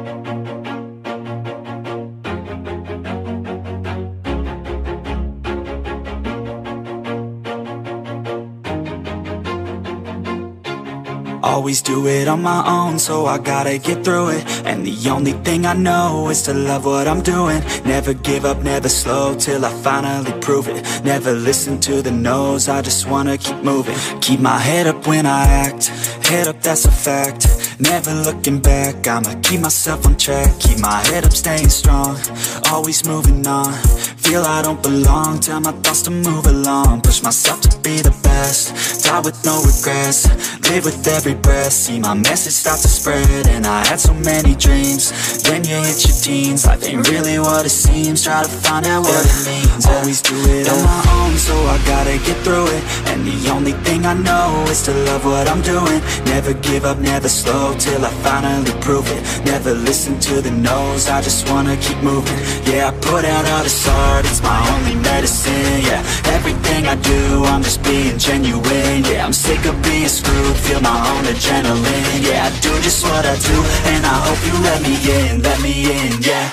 Always do it on my own, so I gotta get through it. And the only thing I know is to love what I'm doing. Never give up, never slow, till I finally prove it. Never listen to the no's, I just wanna keep moving. Keep my head up when I act, head up, that's a fact. Never looking back, I'ma keep myself on track. Keep my head up, staying strong, always moving on. Feel I don't belong, tell my thoughts to move along. Push myself to be the best, die with no regrets. Live with every breath, see my message start to spread. And I had so many dreams, then you hit your teens. Life ain't really what it seems, try to find out what it means. Always do it on my own, so I gotta get through it. And the only thing I know is to love what I'm doing. Never give up, never slow, till I finally prove it. Never listen to the no's, I just wanna keep moving. Yeah, I put out all this art, it's my only medicine. Yeah, everything I do, I'm just being genuine. Yeah, I'm sick of being screwed, feel my own adrenaline. Yeah, I do just what I do, and I hope you let me in, yeah.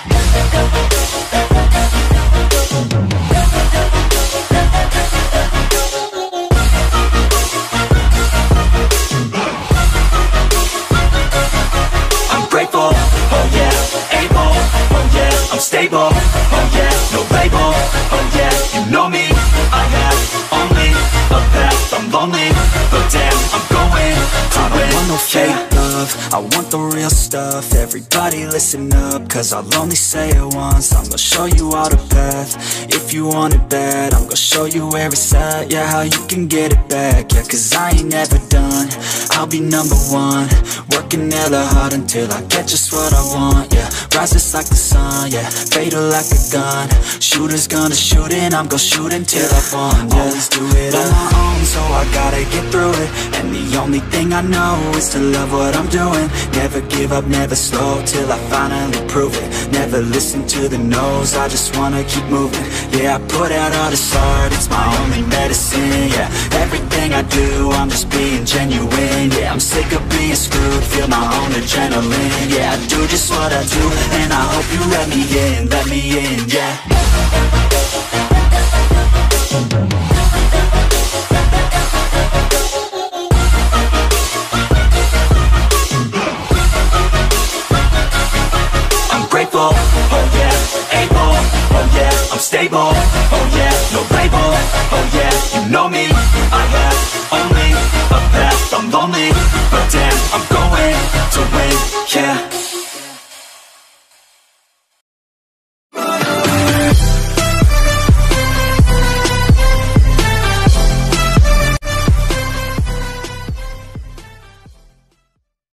I'm grateful, oh yeah, able, oh yeah, I'm stable, oh yeah, no label, oh yeah, you know me, I have only a path, I'm lonely, but damn, I'm going to win. I don't want no fake love, I want the real stuff. Everybody listen up, cause I'll only say it once. I'm gonna show you all the path, if you want it bad. I'm gonna show you where it's at, yeah, how you can get it back. Yeah, cause I ain't never done, I'll be number one. Working hella hard until I get just what I want, yeah. Rises like the sun, yeah, fatal like a gun. Shooter's gonna shoot and I'm gonna shoot until I won, yeah. Always do it on my own, so I gotta get through it. And the only thing I know is to love what I'm doing. Never give up, never slow, till I finally prove it. Never listen to the no's, I just wanna keep moving. Yeah, I put out all this art, it's my only medicine. Yeah, everything I do, I'm just being genuine. Yeah, I'm sick of being screwed, feel my own adrenaline. Yeah, I do just what I do, and I hope you let me in, yeah. I'm grateful, oh yeah, able, oh yeah, I'm stable.